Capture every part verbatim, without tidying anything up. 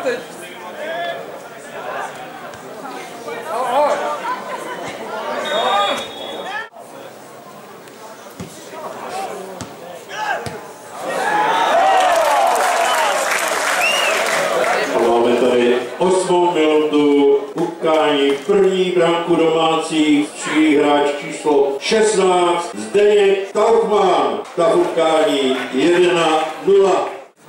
teď. Ahoj. Máme tady osmou minutu utkání, první branku domácí, střílí hráč číslo šestnáct, Zdeněk Tauchman. Ta utkání jedna nula.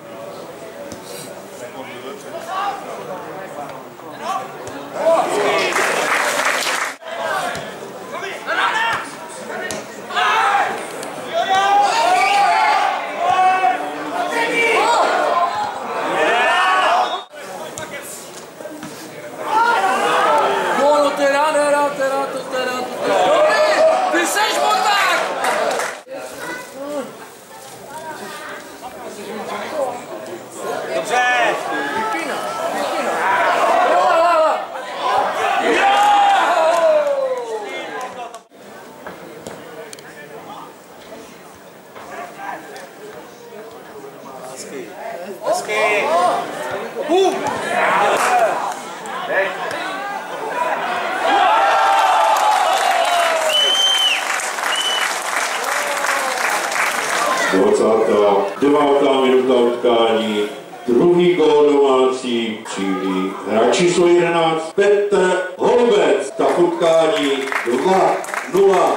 dvacátá devátá minuta utkání, druhý gól domácí, třídí hráč číslo jedenáct Petr Holubec. Tak utkání dva nula.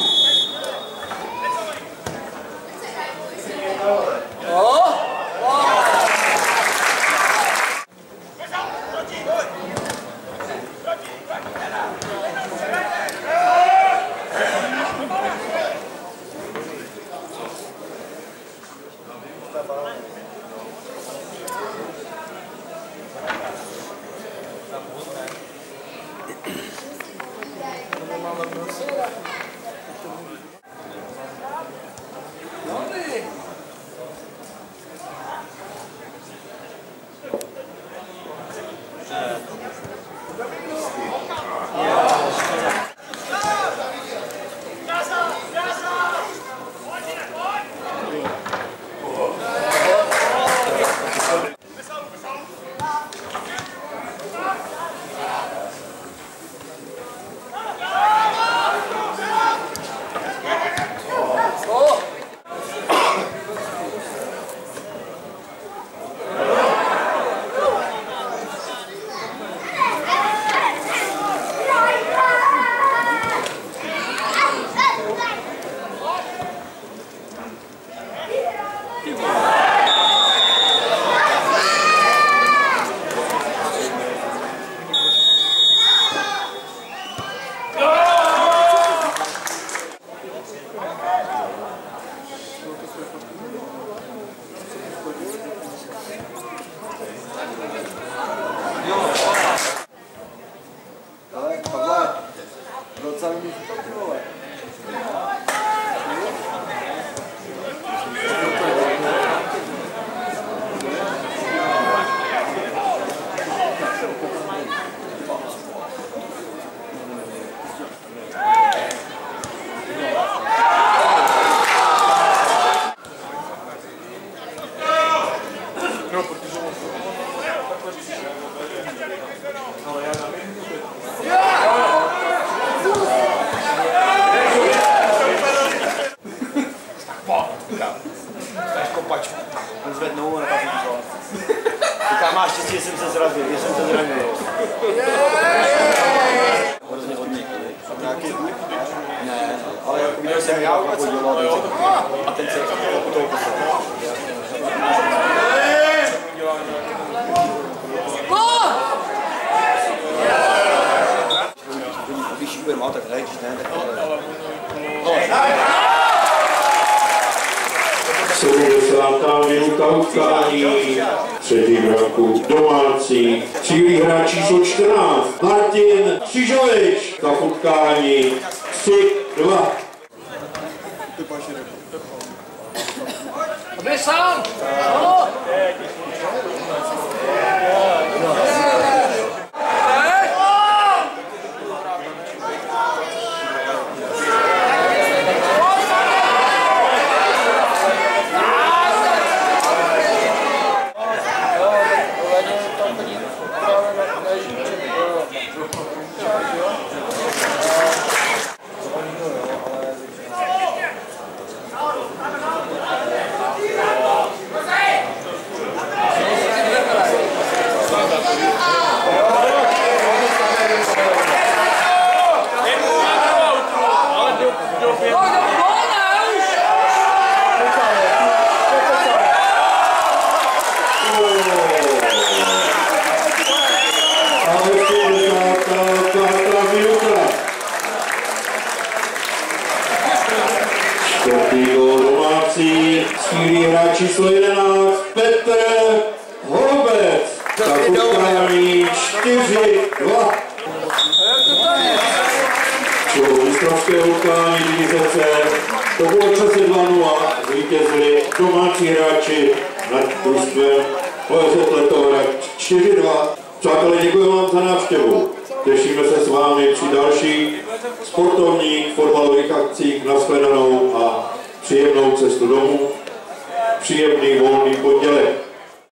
Zvednou a tak to. Říká, máš štěstí, že jsem se zrazil, že jsem se zranil. Hrozně hodně. Nějaký? Ne, ale jako viděl jsem, já vůbec jsem dělal a ten se u toho poslal. Když bude mal, tak hraj, když ne, tak sedmdesátá minuta utkání, třetí branku domácí, střílí hráč číslo čtrnáct Martin Křižovič. Tak utkání tři dva. Aby sám! utkání čtyři dva. Po mistrovského utkání divize C po poločase dva nula zvítězili domácí hráči nad družstvem O S Z Letohrad čtyři dva. Přátelé, děkuji vám za návštěvu. Těšíme se s vámi při dalších sportovních fotbalových akcích. Nashledanou a příjemnou cestu domů. Příjemný volný pondělek.